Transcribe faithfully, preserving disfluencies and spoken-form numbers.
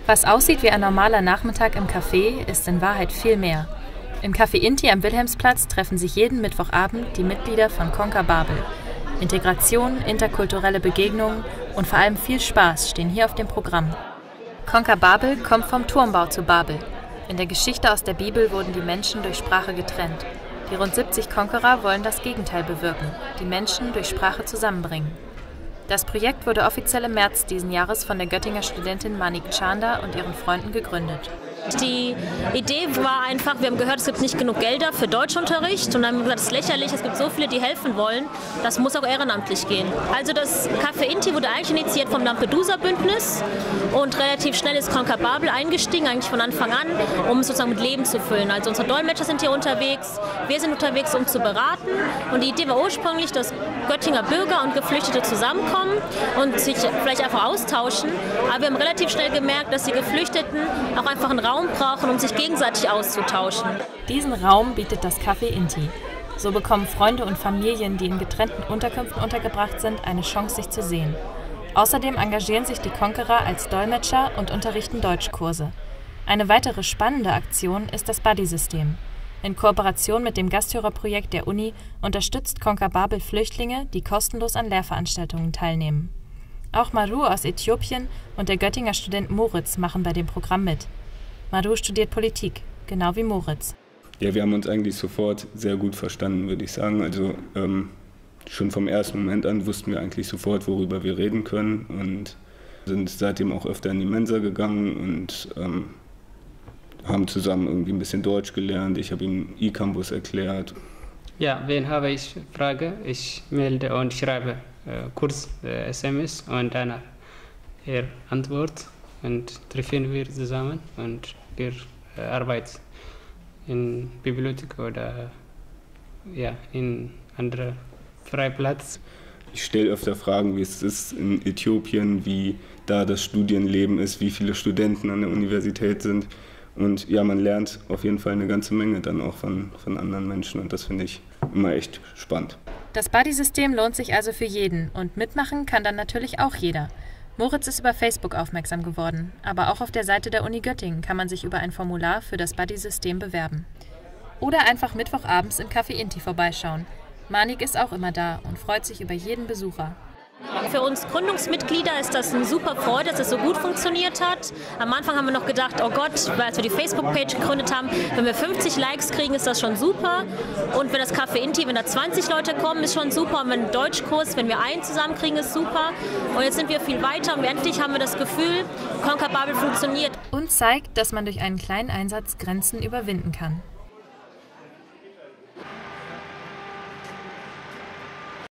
Was aussieht wie ein normaler Nachmittag im Café, ist in Wahrheit viel mehr. Im Café Inti am Wilhelmsplatz treffen sich jeden Mittwochabend die Mitglieder von Konka Babel. Integration, interkulturelle Begegnungen und vor allem viel Spaß stehen hier auf dem Programm. Konka Babel kommt vom Turmbau zu Babel. In der Geschichte aus der Bibel wurden die Menschen durch Sprache getrennt. Die rund siebzig Konkerer wollen das Gegenteil bewirken, die Menschen durch Sprache zusammenbringen. Das Projekt wurde offiziell im März diesen Jahres von der Göttinger Studentin Manik Chanda und ihren Freunden gegründet. Die Idee war einfach, wir haben gehört, es gibt nicht genug Gelder für Deutschunterricht und dann haben wir gesagt, das ist lächerlich, es gibt so viele, die helfen wollen, das muss auch ehrenamtlich gehen. Also das Café Inti wurde eigentlich initiiert vom Lampedusa-Bündnis und relativ schnell ist Konka Babel eingestiegen, eigentlich von Anfang an, um es sozusagen mit Leben zu füllen. Also unsere Dolmetscher sind hier unterwegs, wir sind unterwegs, um zu beraten und die Idee war ursprünglich, dass Göttinger Bürger und Geflüchtete zusammenkommen und sich vielleicht einfach austauschen, aber wir haben relativ schnell gemerkt, dass die Geflüchteten auch einfach einen Raum brauchen, um sich gegenseitig auszutauschen. Diesen Raum bietet das Café Inti. So bekommen Freunde und Familien, die in getrennten Unterkünften untergebracht sind, eine Chance, sich zu sehen. Außerdem engagieren sich die Konkerer als Dolmetscher und unterrichten Deutschkurse. Eine weitere spannende Aktion ist das Buddy-System. In Kooperation mit dem Gasthörerprojekt der Uni unterstützt Konka Babel Flüchtlinge, die kostenlos an Lehrveranstaltungen teilnehmen. Auch Maru aus Äthiopien und der Göttinger Student Moritz machen bei dem Programm mit. Maru studiert Politik, genau wie Moritz. Ja, wir haben uns eigentlich sofort sehr gut verstanden, würde ich sagen. Also ähm, schon vom ersten Moment an wussten wir eigentlich sofort, worüber wir reden können und sind seitdem auch öfter in die Mensa gegangen und ähm, haben zusammen irgendwie ein bisschen Deutsch gelernt. Ich habe ihm E-Campus erklärt. Ja, wen habe ich Frage? Ich melde und schreibe äh, kurz äh, S M S und danach er antwortet und treffen wir zusammen und wir äh, arbeiten in Bibliothek oder ja, in anderer Freiplatz. Ich stelle öfter Fragen, wie es ist in Äthiopien, wie da das Studienleben ist, wie viele Studenten an der Universität sind. Und ja, man lernt auf jeden Fall eine ganze Menge dann auch von, von anderen Menschen und das finde ich immer echt spannend. Das Buddy-System lohnt sich also für jeden und mitmachen kann dann natürlich auch jeder. Moritz ist über Facebook aufmerksam geworden, aber auch auf der Seite der Uni Göttingen kann man sich über ein Formular für das Buddy-System bewerben. Oder einfach mittwochabends im Café Inti vorbeischauen. Manik ist auch immer da und freut sich über jeden Besucher. Für uns Gründungsmitglieder ist das eine super Freude, dass es so gut funktioniert hat. Am Anfang haben wir noch gedacht, oh Gott, als wir die Facebook-Page gegründet haben, wenn wir fünfzig Likes kriegen, ist das schon super. Und wenn das Café Inti, wenn da zwanzig Leute kommen, ist schon super. Und wenn ein Deutschkurs, wenn wir einen zusammenkriegen, ist super. Und jetzt sind wir viel weiter und endlich haben wir das Gefühl, Konka Babel funktioniert. Und zeigt, dass man durch einen kleinen Einsatz Grenzen überwinden kann.